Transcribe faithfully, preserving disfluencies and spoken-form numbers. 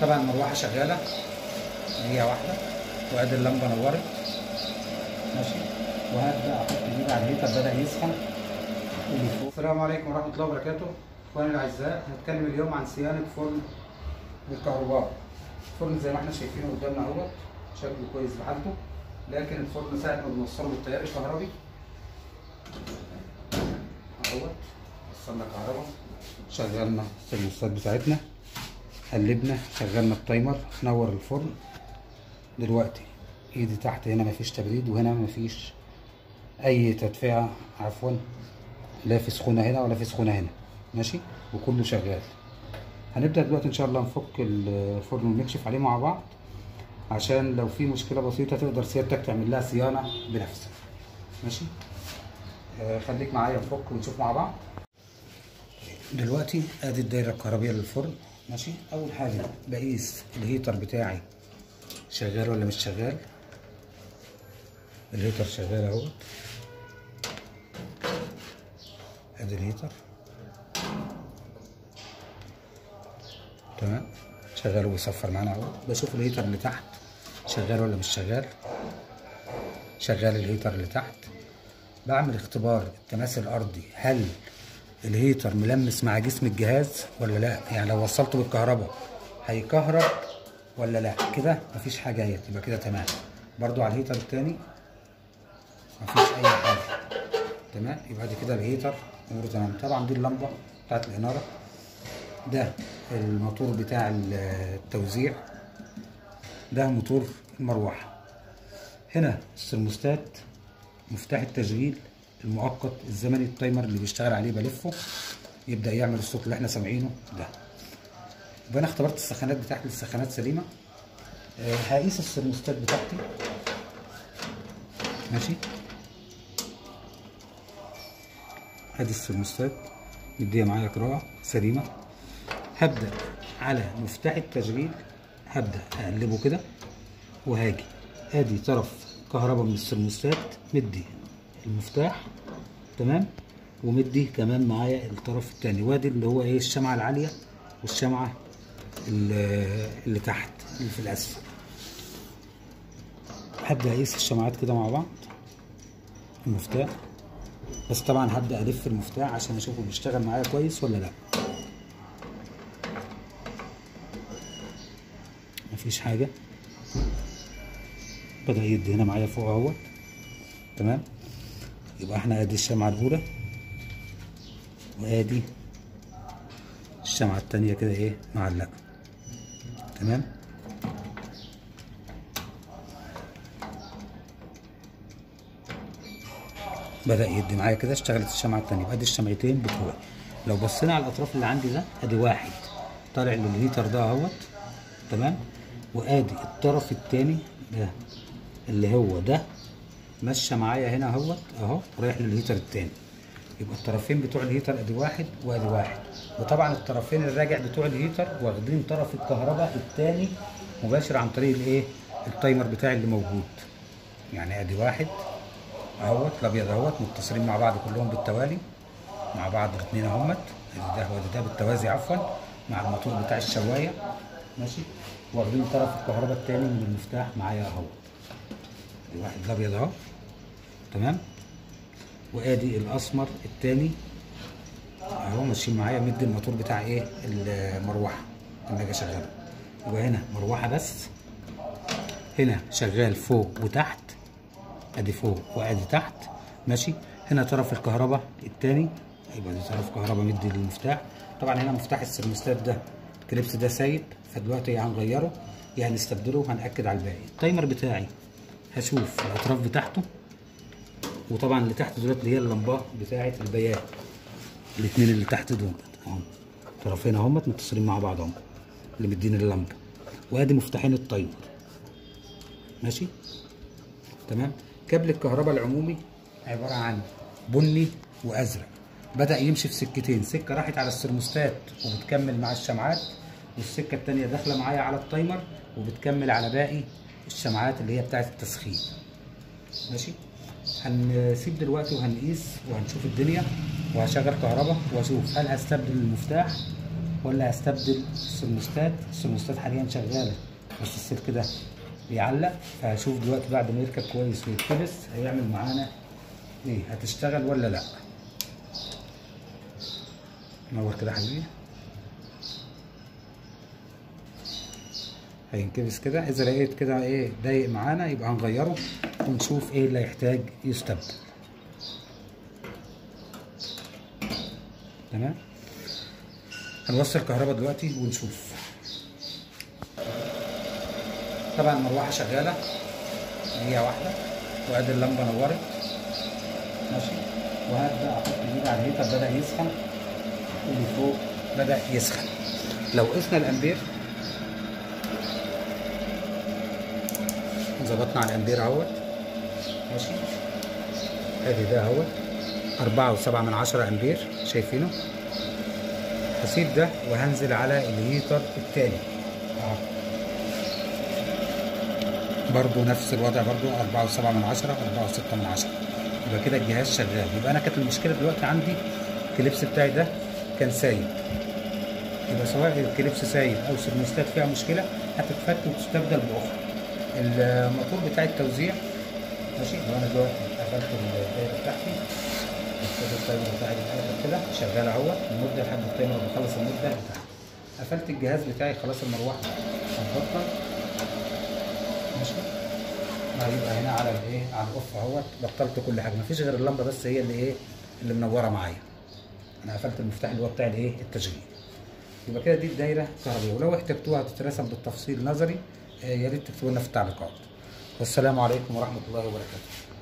طبعا المروحه شغاله دقيقه واحده، وادي اللمبه نورت ماشي. وهبدا احط ايدي على الهيتر بدا يسخن اللي فوق. السلام عليكم ورحمه الله وبركاته اخواني الاعزاء. هنتكلم اليوم عن صيانه فرن بالكهرباء. الفرن زي ما احنا شايفينه قدامنا اهوت، شكله كويس بحالته، لكن الفرن ساعه ما بنوصله بالتيار الكهربي اهوت، وصلنا كهرباء، شغلنا الثرموستات بتاعتنا، قلبنا، شغلنا التايمر، نور الفرن. دلوقتي ايدي تحت هنا مفيش تبريد، وهنا مفيش اي تدفئه، عفوا لا في سخونه هنا ولا في سخونه هنا ماشي، وكله شغال. هنبدا دلوقتي ان شاء الله نفك الفرن ونكشف عليه مع بعض، عشان لو في مشكله بسيطه تقدر سيادتك تعمل لها صيانه بنفسك ماشي. آه خليك معايا نفك ونشوف مع بعض. دلوقتي ادي الدايره الكهربائيه للفرن ماشي. اول حاجه بقيس الهيتر بتاعي شغال ولا مش شغال. الهيتر شغال اهوت، ادي الهيتر تمام شغال وبيصفر معانا اهو. بشوف الهيتر اللي تحت شغال ولا مش شغال. شغال الهيتر اللي تحت. بعمل اختبار التماس الارضي، هل الهيتر ملمس مع جسم الجهاز ولا لا، يعني لو وصلته بالكهرباء هيكهرب ولا لا. كده مفيش حاجه اهي، يبقى كده تمام. برضو على الهيتر التاني مفيش اي حاجه تمام، يبقى دي كده الهيتر اموره تمام. طبعا دي اللمبه بتاعت الاناره، ده الموتور بتاع التوزيع، ده موتور المروحه. هنا الثرموستات، مفتاح التشغيل المؤقت الزمني، التايمر اللي بيشتغل عليه بلفه يبدا يعمل الصوت اللي احنا سامعينه ده. يبقى انا اختبرت السخانات بتاعتي، السخانات سليمه. أه هقيس الثرموستات بتاعتي ماشي. ادي الثرموستات مديه معايا قراءه سليمه. هبدا على مفتاح التشغيل، هبدا اقلبه كده، وهاجي ادي طرف كهرباء من الثرموستات مدي المفتاح تمام، ومدي كمان معايا الطرف الثاني، وادي اللي هو ايه الشمعه العاليه والشمعه اللي, اللي تحت اللي في الاسفل. هبدا اقيس الشمعات كده مع بعض المفتاح، بس طبعا هبدا الف المفتاح عشان اشوفه بيشتغل معايا كويس ولا لا. مفيش حاجه، بدا يدي هنا معايا فوق اهوت تمام. يبقى احنا ادي الشمعه الاولى، وادي الشمعه الثانيه كده ايه معلقه تمام. بدأ يدي معايا كده، اشتغلت الشمعة التانية. يبقى ادي الشمعتين بتوعي. لو بصينا على الأطراف اللي عندي ده، ادي واحد طالع للهيتر ده اهوت تمام، وادي الطرف التاني ده اللي هو ده ماشية معايا هنا اهوت اهو، رايح للهيتر التاني. يبقى الطرفين بتوع الهيتر ادي واحد وادي واحد، وطبعا الطرفين الراجع بتوع الهيتر واخدين طرف الكهرباء التاني مباشر عن طريق الايه التايمر بتاعي اللي موجود. يعني ادي واحد اهوت الابيض اهوت متصلين مع بعض كلهم بالتوالي مع بعض الاثنين اهمت، ادي ده وادي ده بالتوازي عفوا مع الموتور بتاع الشوايه ماشي، واخدين طرف الكهرباء الثاني من المفتاح معايا اهوت. ادي واحد الابيض اهو تمام، وادي الاسمر الثاني اهو ماشيين معايا، مدي الموتور بتاع ايه المروحه لما اجي اشغله. يبقى هنا مروحه بس، هنا شغال فوق وتحت، ادي فوق وادي تحت ماشي. هنا طرف الكهرباء الثاني، يبقى دي طرف كهرباء مدي للمفتاح. طبعا هنا مفتاح الثرموستات ده الكليبس ده سايب، فدلوقتي هنغيره يا هنستبدله وهنأكد على الباقي. التايمر بتاعي هشوف الاطراف بتاعته، وطبعا اللي تحت دولت اللي هي اللمبه بتاعه البيان، الاثنين اللي تحت دول اهو طرفين اهم متصلين مع بعض اهم اللي مدين اللمبه، وادي مفتاحين التايمر ماشي تمام. كابل الكهرباء العمومي عباره عن بني وازرق، بدا يمشي في سكتين، سكه راحت على الثرموستات وبتكمل مع الشمعات، والسكه الثانيه داخله معايا على التايمر وبتكمل على باقي الشمعات اللي هي بتاعه التسخين ماشي. هنسيب دلوقتي وهنقيس وهنشوف الدنيا، وهشغل كهرباء واشوف هل هستبدل المفتاح ولا هستبدل السرموستات. السرموستات حاليا شغاله بس السلك ده بيعلق، فهشوف دلوقتي بعد ما يركب كويس ويتلبس هيعمل معانا ايه، هتشتغل ولا لا. نور كده يا حبيبي، هينكبس كده. اذا لقيت كده ايه ضايق معانا يبقى هنغيره ونشوف ايه اللي هيحتاج يستبدل. تمام، هنوصل الكهرباء دلوقتي ونشوف. طبعا المروحه شغاله دقيقه واحده وادي اللمبه نورت ماشي، وهبدا احط ايدي على الهيتر بدا يسخن اللي فوق بدا يسخن. لو قسنا الامبير ظبطنا على الامبير اهوت ماشي، ادي ده اهوت أربعة وسبعة من عشرة امبير شايفينه. هسيب ده وهنزل على الهيتر التاني اهو برضو نفس الوضع، برضو أربعة وسبعة من عشرة أربعة وستة من عشرة، يبقى كده الجهاز شغال. يبقى انا كانت المشكله دلوقتي عندي الكليبس بتاعي ده كان سايب، يبقى سواء الكليبس سايب او سيرموستات فيها مشكله هتتفك وتستبدل باخرى. الموتور بتاع التوزيع ماشي، لو انا دلوقتي قفلت الدايره بتاعتي التايمر بتاعي كده شغال اهوت المده لحد التايمر بخلص المده بتاعتي. قفلت الجهاز بتاعي خلاص، المروحه هتبطل ماشي، هيبقى هنا على الايه على الاوف اهوت بطلت كل حاجه، مفيش غير اللمبه بس هي اللي ايه اللي منوره معايا. انا قفلت المفتاح اللي هو بتاع الايه التشغيل. يبقى كده دي الدايره الكهربائيه، ولو احتجتوها تترسم بالتفصيل نظري يا ريت تكتبوا لنا في التعليقات. والسلام عليكم ورحمه الله وبركاته.